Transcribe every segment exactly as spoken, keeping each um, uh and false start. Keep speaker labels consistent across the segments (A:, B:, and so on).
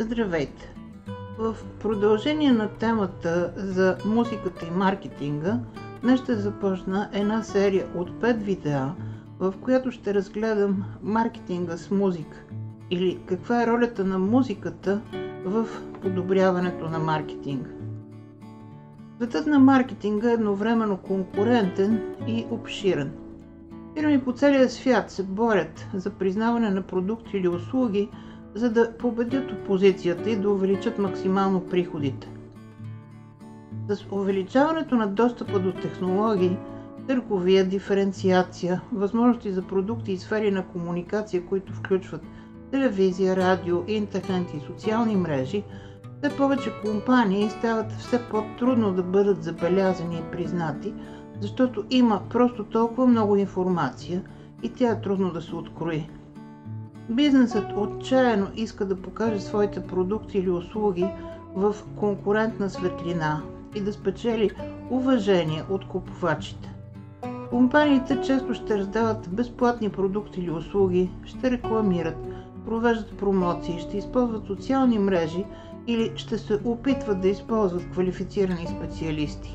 A: Здравейте! В продължение на темата за музиката и маркетинга, днес ще започна една серия от пет видеа, в която ще разгледам маркетинга с музика или каква е ролята на музиката в подобряването на маркетинга. Светът на маркетинга е едновременно конкурентен и обширен. Фирми по целия свят се борят за признаване на продукти или услуги, за да победят опозицията и да увеличат максимално приходите. С увеличаването на достъпа до технологии, търговия, диференциация, възможности за продукти и сфери на комуникация, които включват телевизия, радио, интернет и социални мрежи, все повече компании стават все по-трудно да бъдат забелязани и признати, защото има просто толкова много информация и тя е трудно да се открои. Бизнесът отчаяно иска да покаже своите продукти или услуги в конкурентна светлина и да спечели уважение от купувачите. Компаниите често ще раздават безплатни продукти или услуги, ще рекламират, провеждат промоции, ще използват социални мрежи или ще се опитват да използват квалифицирани специалисти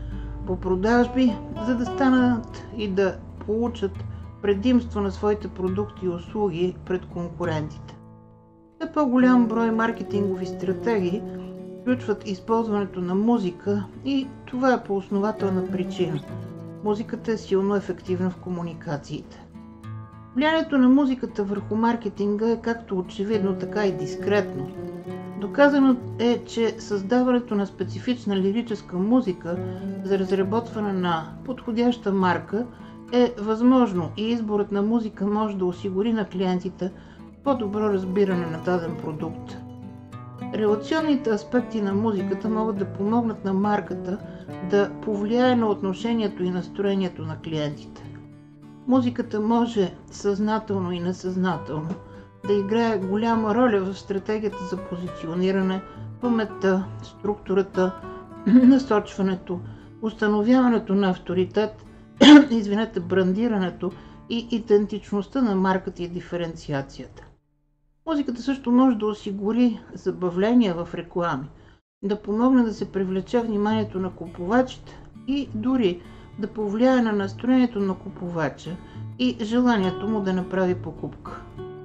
A: по продажби, за да станат и да получат предимство на своите продукти и услуги пред конкурентите. Все по-голям брой маркетингови стратегии включват използването на музика и това е по основателна причина. Музиката е силно ефективна в комуникациите. Влиянието на музиката върху маркетинга е както очевидно, така и дискретно. Доказано е, че създаването на специфична лирическа музика за разработване на подходяща марка е възможно и изборът на музика може да осигури на клиентите по-добро разбиране на даден продукт. Релационните аспекти на музиката могат да помогнат на марката да повлияе на отношението и настроението на клиентите. Музиката може съзнателно и несъзнателно да играе голяма роля в стратегията за позициониране, паметта, структурата, насочването, установяването на авторитет, извинете, брандирането и идентичността на марката и диференциацията. Музиката също може да осигури забавления в реклами, да помогне да се привлече вниманието на купувачите и дори да повлияе на настроението на купувача и желанието му да направи покупка.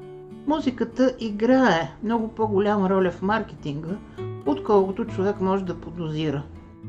A: Музиката играе много по-голяма роля в маркетинга, отколкото човек може да подозира.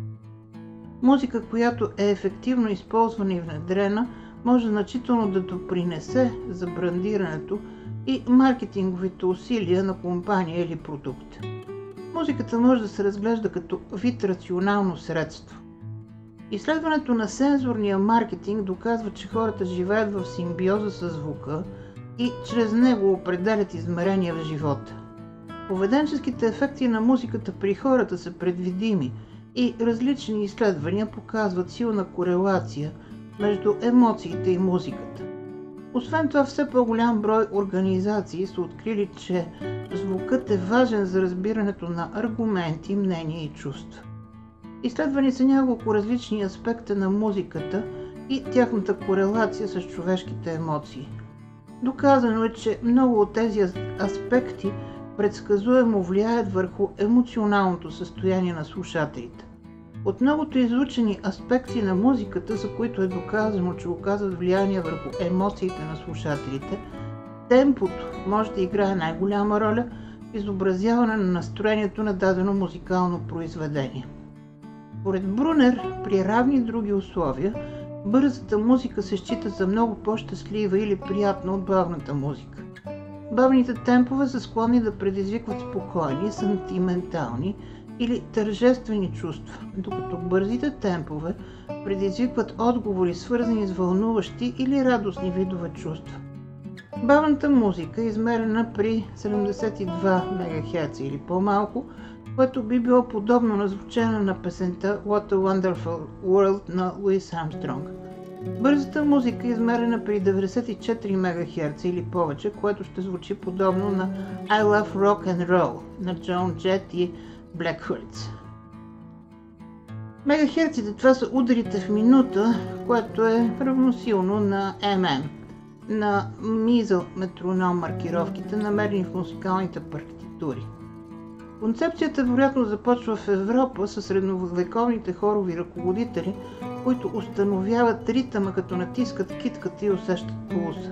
A: Музика, която е ефективно използвана и внедрена, може значително да допринесе за брандирането и маркетинговите усилия на компания или продукт. Музиката може да се разглежда като вид рационално средство. Изследването на сензорния маркетинг доказва, че хората живеят в симбиоза с звука и чрез него определят измерения в живота. Поведенческите ефекти на музиката при хората са предвидими и различни изследвания показват силна корелация между емоциите и музиката. Освен това, все по-голям брой организации са открили, че звукът е важен за разбирането на аргументи, мнения и чувства. Изследвани са няколко различни аспекта на музиката и тяхната корелация с човешките емоции. Доказано е, че много от тези аспекти предсказуемо влияят върху емоционалното състояние на слушателите. От многото изучени аспекти на музиката, за които е доказано, че оказват влияние върху емоциите на слушателите, темпото може да играе най-голяма роля в изобразяване на настроението на дадено музикално произведение. Според Брунер, при равни други условия, бързата музика се счита за много по-щастлива или приятна от бавната музика. Бавните темпове са склонни да предизвикват спокойни, сантиментални или тържествени чувства, докато бързите темпове предизвикват отговори, свързани с вълнуващи или радостни видове чувства. Бавната музика е измерена при седемдесет и два мегахерца или по-малко, което би било подобно на звучене на песента What a Wonderful World на Луис Армстронг. Бързата музика е измерена при деветдесет и четири мегахерца или повече, което ще звучи подобно на I Love Rock and Roll на Джон Джет и Blackhearts. Мегахерците, това са ударите в минута, което е равносилно на ем ем, на мизъл метроном маркировките, намерени в музикалните партитури. Концепцията вероятно започва в Европа с средновековните хорови ръководители, които установяват ритъма, като натискат китката и усещат пулса.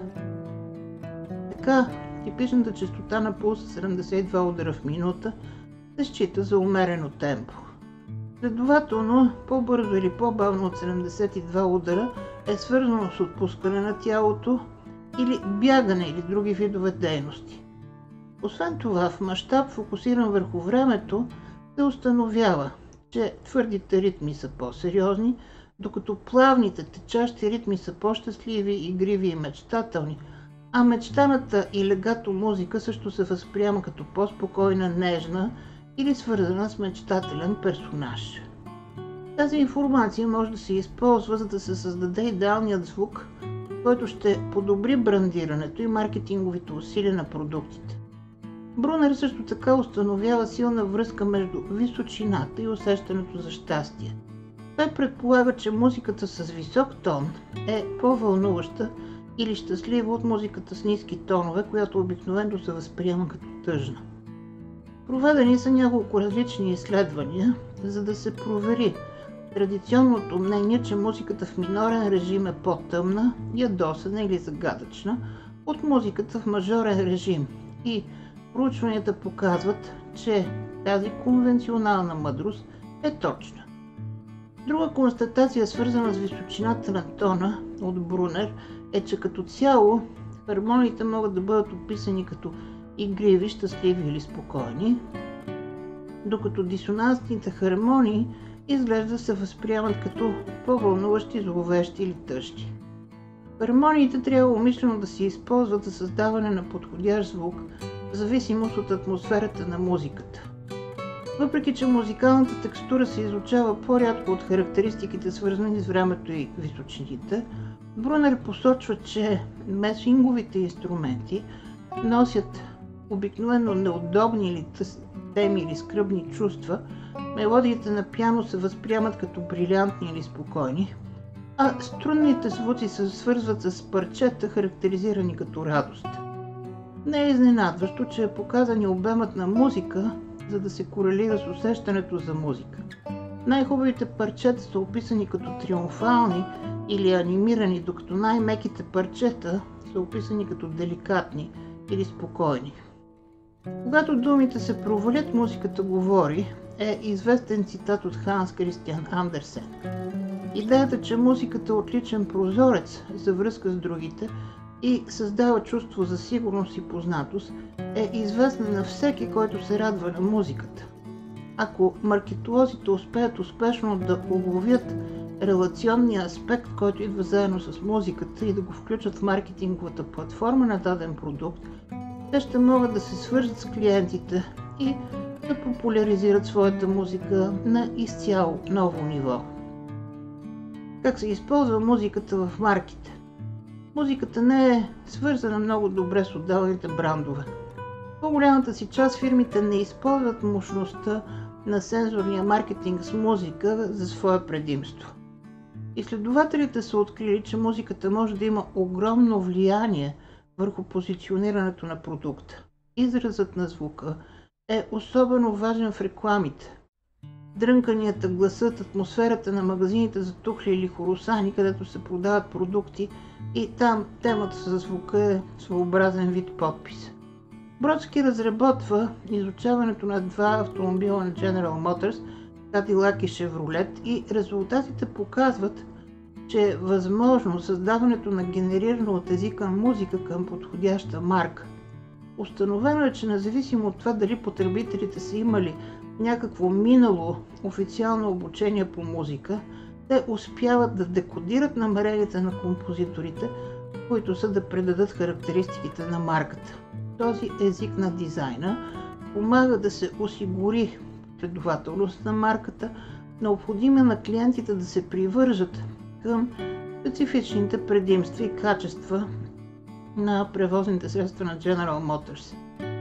A: Така, типичната честота на пулса седемдесет и два удара в минута се счита за умерено темпо. Следователно, по-бързо или по-бавно от седемдесет и два удара е свързано с отпускане на тялото или бягане или други видове дейности. Освен това, в мащаб, фокусиран върху времето, се установява, че твърдите ритми са по-сериозни, докато плавните течащи ритми са по-щастливи, игриви и мечтателни, а мечтаната и легато музика също се възприема като по-спокойна, нежна или свързана с мечтателен персонаж. Тази информация може да се използва, за да се създаде идеалният звук, който ще подобри брандирането и маркетинговите усилия на продуктите. Брунер също така установява силна връзка между височината и усещането за щастие. Той предполага, че музиката с висок тон е по-вълнуваща или щастлива от музиката с ниски тонове, която обикновено се възприема като тъжна. Проведени са няколко различни изследвания, за да се провери традиционното мнение, че музиката в минорен режим е по-тъмна, ядосана или загадъчна от музиката в мажорен режим, и проучванията показват, че тази конвенционална мъдрост е точна. Друга констатация, свързана с височината на тона от Брунер, е, че като цяло хармониите могат да бъдат описани като игриви, щастливи или спокойни, докато дисонансните хармонии изглежда се възприемат като по-вълнуващи, зловещи или тъжни. Хармониите трябва умишлено да се използват за създаване на подходящ звук, в зависимост от атмосферата на музиката. Въпреки че музикалната текстура се изучава по-рядко от характеристиките, свързани с времето и височините, Брунер посочва, че месинговите инструменти носят обикновено неудобни или теми или скръбни чувства, мелодиите на пиано се възприемат като брилянтни или спокойни, а струнните звуци се свързват с парчета, характеризирани като радост. Не е изненадващо, че е показан и обемът на музика, за да се корелира с усещането за музика. Най-хубавите парчета са описани като триумфални или анимирани, докато най-меките парчета са описани като деликатни или спокойни. Когато думите се провалят, музиката говори, е известен цитат от Ханс Кристиан Андерсен. Идеята, че музиката е отличен прозорец за връзка с другите и създава чувство за сигурност и познатост, е известна на всеки, който се радва на музиката. Ако маркетолозите успеят успешно да уловят релационния аспект, който идва заедно с музиката, и да го включат в маркетинговата платформа на даден продукт, те ще могат да се свържат с клиентите и да популяризират своята музика на изцяло ново ниво. Как се използва музиката в марките? Музиката не е свързана много добре с отделните брандове. В по-голямата си част фирмите не използват мощността на сензорния маркетинг с музика за свое предимство. Изследователите са открили, че музиката може да има огромно влияние върху позиционирането на продукта. Изразът на звука е особено важен в рекламите. Дрънканията, гласът, атмосферата на магазините за тухли или хоросани, където се продават продукти, и там темата за звука е своеобразен вид подпис. Бродски разработва изучаването на два автомобила на General Motors, Cadillac и Chevrolet, и резултатите показват, че е възможно създаването на генерирана от езика музика към подходяща марка. Установено е, че независимо от това дали потребителите са имали някакво минало официално обучение по музика, те успяват да декодират намеренията на композиторите, които са да предадат характеристиките на марката. Този език на дизайна помага да се осигури последователност на марката, необходима на клиентите да се привържат към специфичните предимства и качества на превозните средства на General Motors.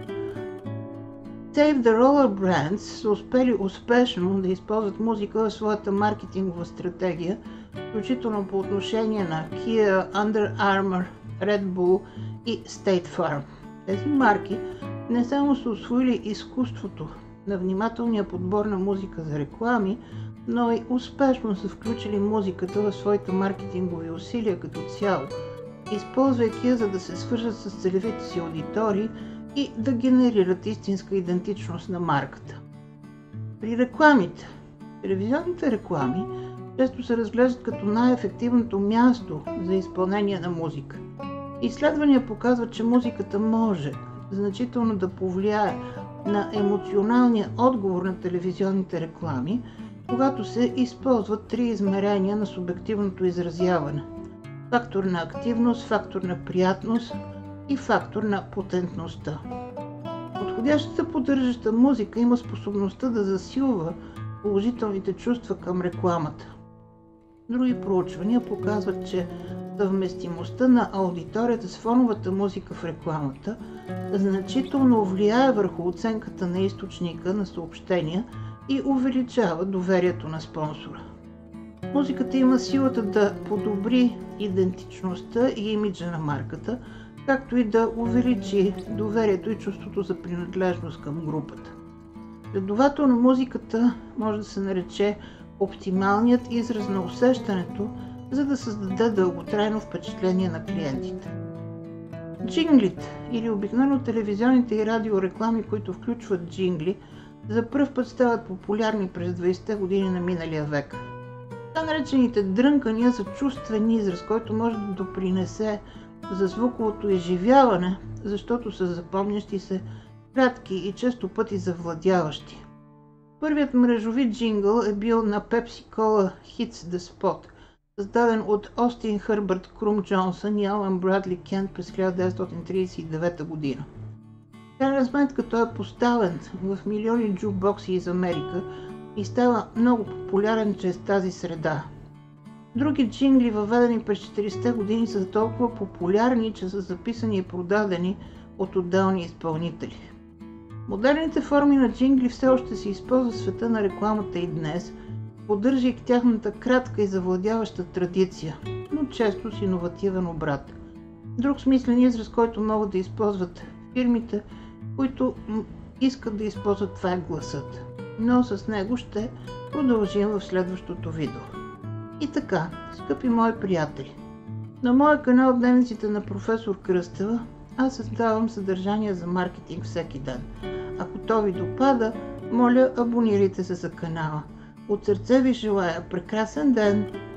A: Save the Roller Brands са успели успешно да използват музика в своята маркетингова стратегия, включително по отношение на Kia, Under Armour, Red Bull и State Farm. Тези марки не само са усвоили изкуството на внимателния подбор на музика за реклами, но и успешно са включили музиката в своите маркетингови усилия като цяло, използвайки я, за да се свържат с целевите си аудитории и да генерират истинска идентичност на марката. При рекламите. Телевизионните реклами често се разглеждат като най-ефективното място за изпълнение на музика. Изследвания показват, че музиката може значително да повлияе на емоционалния отговор на телевизионните реклами, когато се използват три измерения на субективното изразяване – фактор на активност, фактор на приятност и фактор на потентността. Подходящата поддържаща музика има способността да засилва положителните чувства към рекламата. Други проучвания показват, че съвместимостта на аудиторията с фоновата музика в рекламата значително влияе върху оценката на източника на съобщения и увеличава доверието на спонсора. Музиката има силата да подобри идентичността и имиджа на марката, както и да увеличи доверието и чувството за принадлежност към групата. Следователно, музиката може да се нарече оптималният израз на усещането, за да създаде дълготрайно впечатление на клиентите. Джинглите или обикновено телевизионните и радиореклами, които включват джингли, за пръв път стават популярни през двайсетте години на миналия век. Така наречените дрънкания са чувствен израз, който може да допринесе за звуковото изживяване, защото са запомнящи се, кратки и често пъти завладяващи. Първият мрежови джингъл е бил на Pepsi Cola Hits the Spot, създаден от Остин Хърбърт Крум Джонсън и Алън Брадли Кент през хиляда деветстотин тридесет и девета година. В крайна сметка той е поставен в милиони джукбокси из Америка и става много популярен чрез тази среда. Други джингли, въведени през четиридесетте години, са толкова популярни, че са записани и продадени от отделни изпълнители. Модерните форми на джингли все още се използват в света на рекламата и днес, поддържайки тяхната кратка и завладяваща традиция, но често с иновативен обрат. Друг смислен израз, който могат да използват фирмите, които искат да използват, това е гласът. Но с него ще продължим в следващото видео. И така, скъпи мои приятели, на моя канал Дневниците на професор Кръстева аз създавам съдържание за маркетинг всеки ден. Ако то ви допада, моля, абонирайте се за канала. От сърце ви желая прекрасен ден